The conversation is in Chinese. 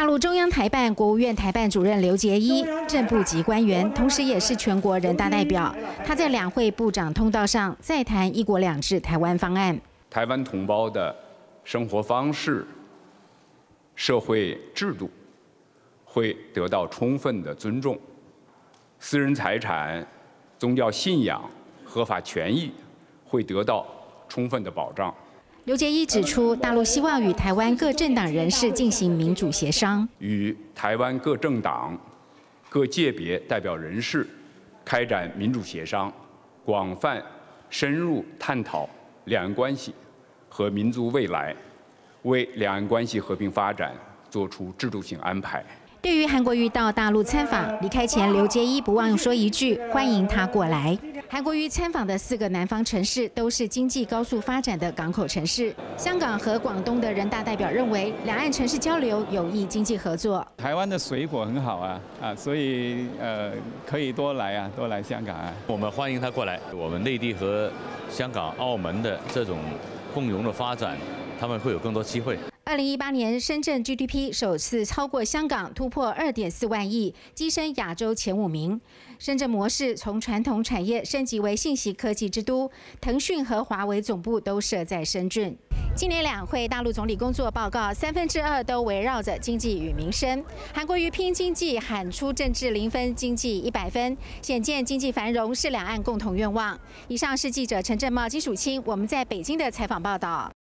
陆中央台办、国务院台办主任刘捷一，正部级官员，同时也是全国人大代表。他在两会部长通道上再谈“一国两制”台湾方案。 台湾同胞的生活方式、社会制度会得到充分的尊重，私人财产、宗教信仰、合法权益会得到充分的保障。 刘捷一指出，大陆希望与台湾各政党人士进行民主协商， 与台湾各政党、各界别代表人士开展民主协商，广泛深入探讨两岸关系和民族未来，为两岸关系和平发展作出制度性安排。 对于韩国瑜到大陆参访，离开前刘捷一不忘说一句：“欢迎他过来。”韩国瑜参访的4个南方城市都是经济高速发展的港口城市。香港和广东的人大代表认为，两岸城市交流有益经济合作。 台湾的水果很好啊，所以可以多来香港啊。 我们欢迎他过来。我们内地和香港、澳门的这种共融的发展，他们会有更多机会。 2018年，深圳 GDP 首次超过香港，突破2.4万亿，跻身亚洲前5名。深圳模式从传统产业升级为信息科技之都，腾讯和华为总部都设在深圳。今年两会，大陆总理工作报告2/3都围绕着经济与民生。韩国瑜拼经济，喊出政治0分，经济100分，显见经济繁荣是两岸共同愿望。以上是记者陈正茂、金属清我们在北京的采访报道。